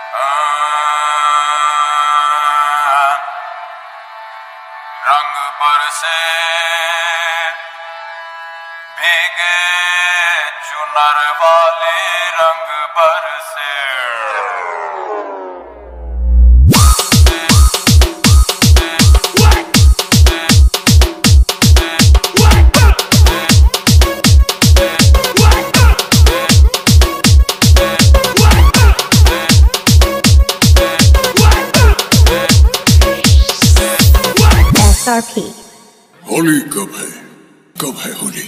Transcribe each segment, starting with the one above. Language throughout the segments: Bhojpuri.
रंग बरसे भीगे चुनर वाले रंग बरसे SRP होली कब है Holi?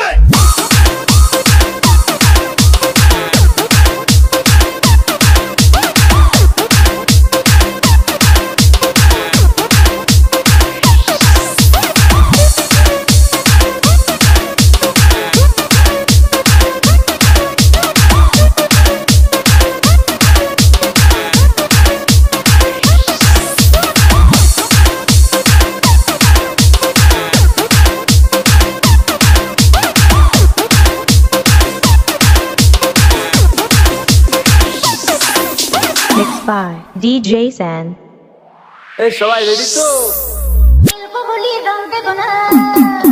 Mixed by DJ San. সবাই রেডি তো?